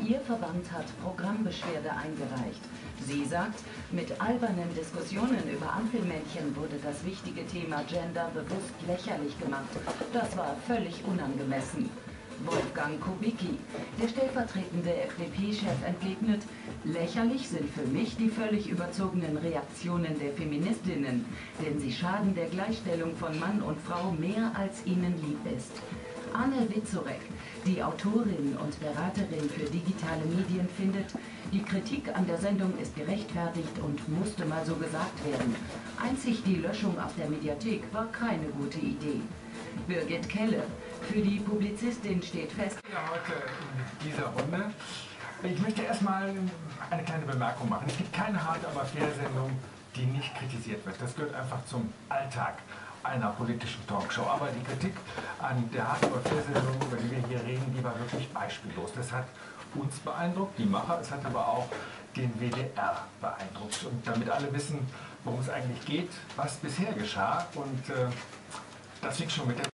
Ihr Verband hat Programmbeschwerde eingereicht. Sie sagt, mit albernen Diskussionen über Ampelmännchen wurde das wichtige Thema Gender bewusst lächerlich gemacht. Das war völlig unangemessen. Wolfgang Kubicki, der stellvertretende FDP-Chef, entgegnet, lächerlich sind für mich die völlig überzogenen Reaktionen der Feministinnen, denn sie schaden der Gleichstellung von Mann und Frau mehr als ihnen lieb ist. Anne Witzorek, die Autorin und Beraterin für digitale Medien, findet, die Kritik an der Sendung ist gerechtfertigt und musste mal so gesagt werden. Einzig die Löschung auf der Mediathek war keine gute Idee. Birgit Kelle, für die Publizistin steht fest. Heute in dieser Runde. Ich möchte erstmal eine kleine Bemerkung machen. Es gibt keine Hart aber fair Sendung, die nicht kritisiert wird. Das gehört einfach zum Alltag einer politischen Talkshow. Aber die Kritik an der Hart aber fair Sendung, über die wir hier reden, die war wirklich beispiellos. Das hat uns beeindruckt, die Macher, es hat aber auch den WDR beeindruckt. Und damit alle wissen, worum es eigentlich geht, was bisher geschah, und das fing schon mit der